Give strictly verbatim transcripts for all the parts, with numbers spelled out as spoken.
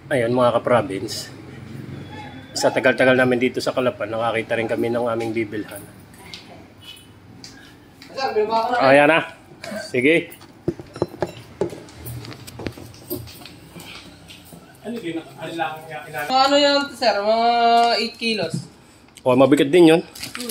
Ayun mga ka-province, sa tagal-tagal namin dito sa Calapan, nakakita rin kami ng aming bibilhan. Ayan na. Sige. Ano yan, sir? Mga eight kilos. O, mabigat din yun.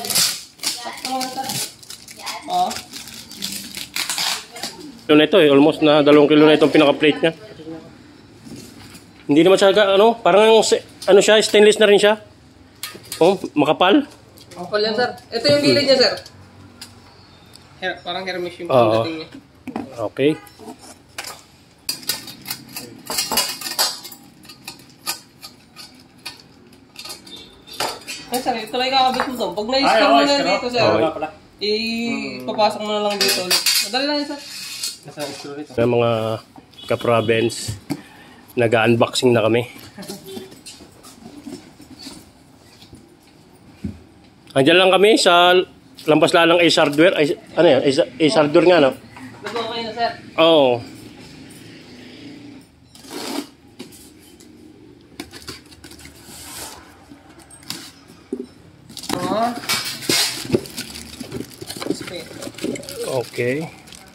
Oo. Kilo na ito eh. Almost na dalawang kilo na itong pinaka-plate niya. Hindi naman siya, ano, parang ano siya, stainless na rin siya. Oh, makapal. Makapal yan, sir. Ito yung gilid niya, sir. Her parang Hermes yung pagdating niya. Okay. Ay, sir, ito lang kakabit mo to. Pag na-screw mo na dito, sir, ipapasok mo na lang dito ulit. Madali lang yan, sir. Ng mga ka-province, nag-unboxing na kami. Andiyan lang kami sa lampas lalang Ace Hardware. Ay, ano yan? Ace, Ace Hardware nga, no? Nag-okay na, sir. Oo. Oo. Okay.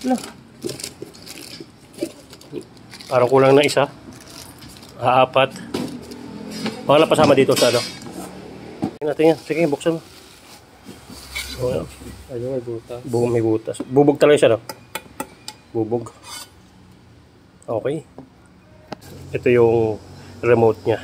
Parang kulang na isa. Apat. Baka na pasama dito sa ano. Tingnan natin yan. Sige, buksan mo. Oh, ayun, may butas. Bu may butas. Bubog talaga siya, no? Bubog. Okay. Ito yung remote niya.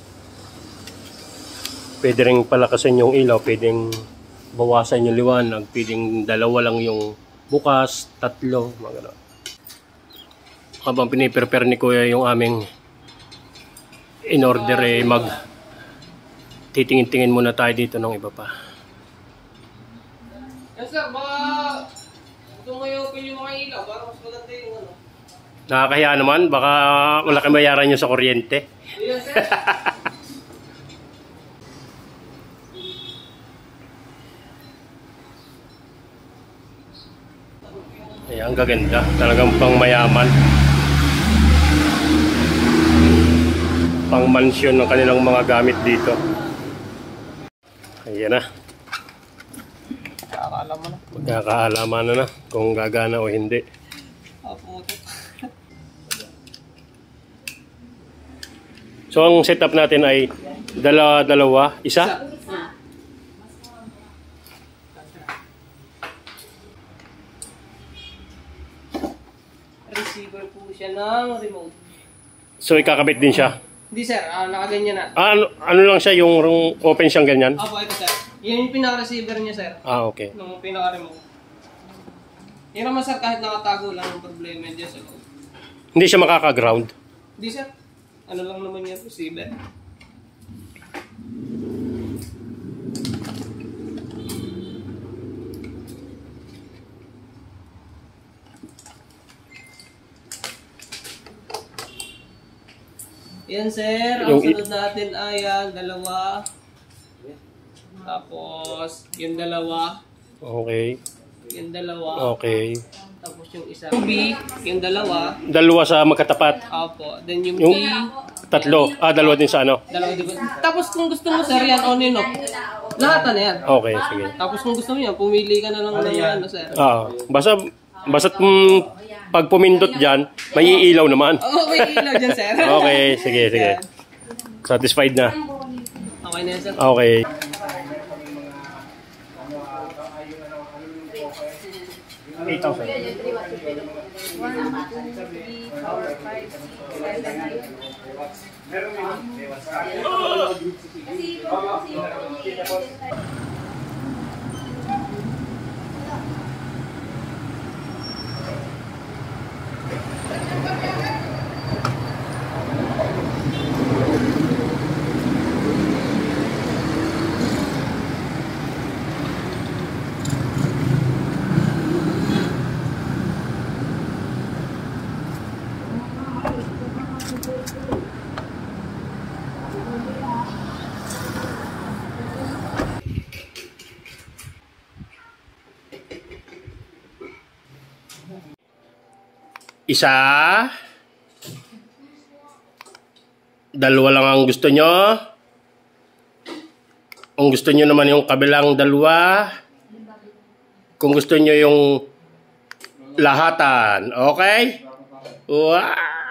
Pwede rin palakasin yung ilaw. Pwedeng bawasan yung liwanag. Pwedeng dalawa lang yung bukas, tatlo, mga gano'n. Habang piniprepare ni Kuya yung aming in-order, eh, mag titingin-tingin muna tayo dito ng iba pa. Yes, sir, baka ito ngayon kung yung mga ilaw, para mas maganda yung ano. Nakakahiya naman, baka wala kang bayaran nyo sa kuryente. Yes, sir. Ay, ang gaganda. Talagang pang mayaman. Pang mansyon ng kanilang mga gamit dito. Ayan na. Kakaalam mo na. Magkakaalaman na na kung gagana o hindi. Opo. So ang setup natin ay dalawa-dalawa, isa? Receiver po siya ng remote. So ikakabit din siya? Hindi, sir, uh, nakaganyan na. Ah, ano, ano lang siya, yung open siyang ganyan? Opo, ito, sir. Yan yung pinaka-receiver niya, sir. Ah, okay. Nung pinaka-remote. Yan naman, sir, kahit nakatago lang ang problema dyan sa loob. Hindi siya makaka-ground? Hindi, sir. Ano lang naman yung receiver. Yan, sir. Ang sunod natin ay ang dalawa. Tapos, yung dalawa. Okay. Yung dalawa. Okay. Tapos yung isa. Yung B, yung dalawa. Dalawa sa magkatapat? Opo. Then yung, Yung E. tatlo? Ah, dalawa din sa ano? Dalawa din. Tapos kung gusto mo, sir, yan on and off. Lahat na yan. Okay, sige. Tapos kung gusto mo yan, pumili ka na lang ng ano, sir. Ah, basta, basta mm, pag pumindot dyan, may iilaw naman. Oo, may ilaw dyan, sir. Okay, sige, sige. Satisfied na? Okay na yan, sir. Okay. eight thousand. Isa, dalawa lang ang gusto nyo. Kung gusto nyo naman yung kabilang dalawa. Kung gusto nyo yung lahatan. Okay? Wow!